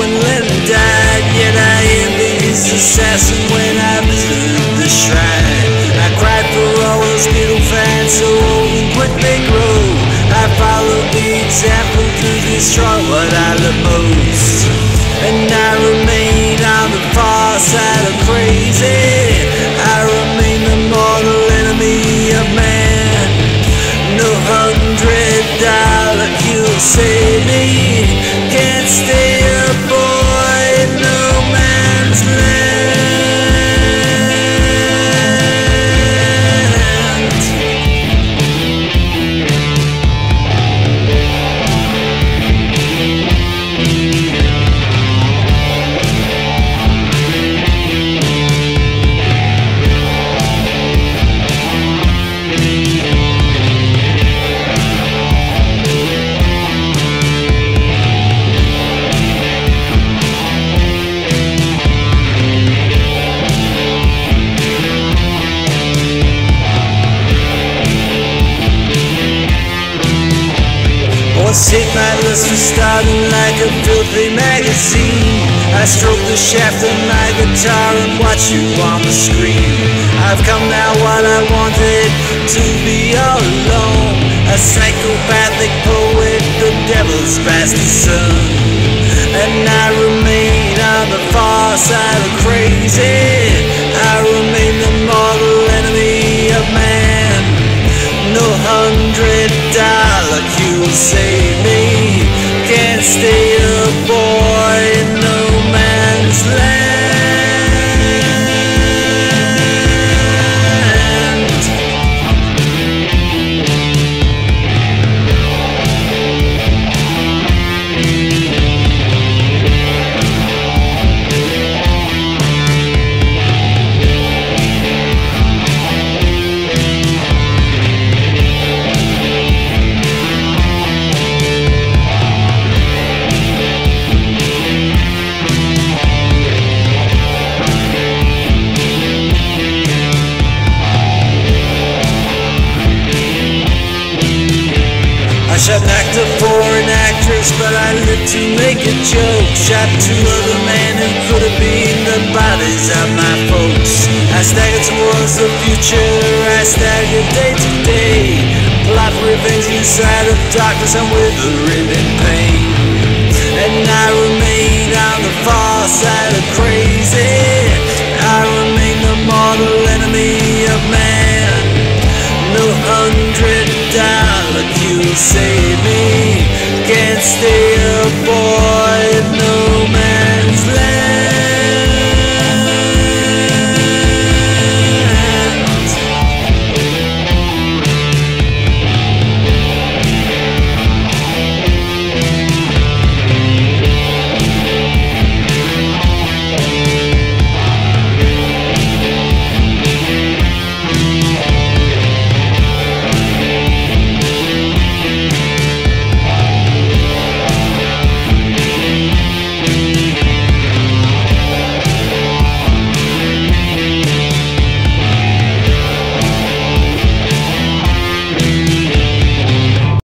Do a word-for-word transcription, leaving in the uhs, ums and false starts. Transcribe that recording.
when Lennon died. Yet I envy his assassin when I visited the shrine. I cried for all those Beatle fans so old and quick they grow. I followed the example to destroy what I love most, and I remain on the far side of crazy. I remain the mortal enemy of man. No hundred dollar cure save me. Can't stay a boy in no man's land. Take my lust for starting like a filthy magazine. I stroke the shaft of my guitar and watch you on the screen. I've come now what I wanted, to be all alone. A psychopathic poet, the devil's bastard son. And I remain on the far side of crazy. I remain the mortal enemy of man. No hundred dollar cure save me. Can't stay a boy in no man's land. Shot an actor for an actress, but I lived to make a joke. Shot two other men who could have been the bodies of my folks. I staggered towards the future, I staggered day to day. Plot revenge inside of darkness, I'm withering in pain. And I remain on the far side of crazy. I remain the mortal enemy of man. No hundred dollar cure save me. Can't stay